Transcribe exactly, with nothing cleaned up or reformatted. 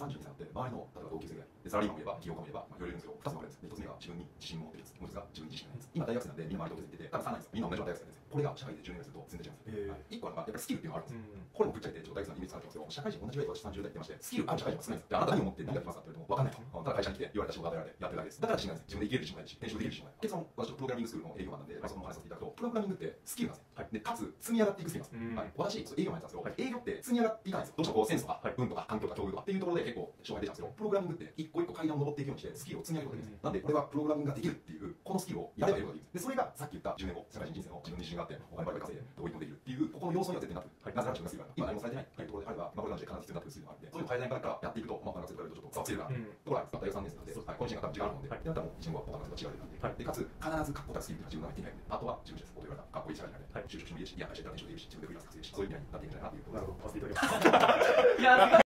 さんじゅうにさいになって周りの例えば同級生ぐらいでサラリーマンもいれば起業家もいれば、まあ、いろいろいるんですけどふたつ分かれるんです。ひとつめが自分に自信を持ってるやつ、もうひとつが自分に自信がないやつ。今大学生なんでみんな周り同級生ってて多分さんなんですよ。みんな同じ大学生なんですよ。これが社会でじゅうねんぐらいすると全然違うんですよ。はい、いっこはやっぱりスキルっていうのがあるんですよ。これもぶっちゃけてちょっと大学生のイメージされてますけど、社会人同じぐらい私さんじゅう代ってまして、スキルある社会人は少ないんですよ。であなた何を持って何ができますかって言われても分かんないと。ただ会社に来て言われた仕事を与えられてやってるだけです。だから自信がないんですよ。自分で生きれる自信もないし、転職できる自信もない。結論、私はプログラミングスクールの営業マンなんで、まあ、そのお話させていただくと、プログラミングってスキルなんですよ。はい、でかつ積み上がっていくスキルなんですよ。はい、私営業マンやったんですけど、はい、営業って積み上がっていかないんですよ。どうしてもこうセンスとか、はい、運とか環境とか境遇とかっていうところで結構障害出ちゃうんですけど、プログラミングって一個一個階段を登っていくようにしてスキルを積み上げることができるんですよ。なんでこれはプログラミングができるっていうこのスキルをやればやることができるんです。でそれがさっき言ったじゅうねんご社会人人生の自分に自信があってお金ばりばり稼いでどういうことできるっていうここの要素には絶対なってくる。はい、なぜなら自分がスキルがあるから今何もされてないっていうところであれば、まあ、これから必要になってくるスキルがあるんで、そういうのを変えないからやっていくと、まあ、学生とかでちょっと差をつけるかなところは大学さんねん生なんで、はい、この時間が多分時間あるので、はい、であったらもういちねんごは他の人と違うなんで、はい、でかつ必ず確固たるスキルっていうのは自分が入っていないので、あとは自分ですこと言われたかっこいい社会人なんで、はい、就職してもいいし、いや会社行ったら転職できるし、自分でフリーランス稼げるし、そういう未来になっていくんじゃないかなっていうところをさせていただきます。いや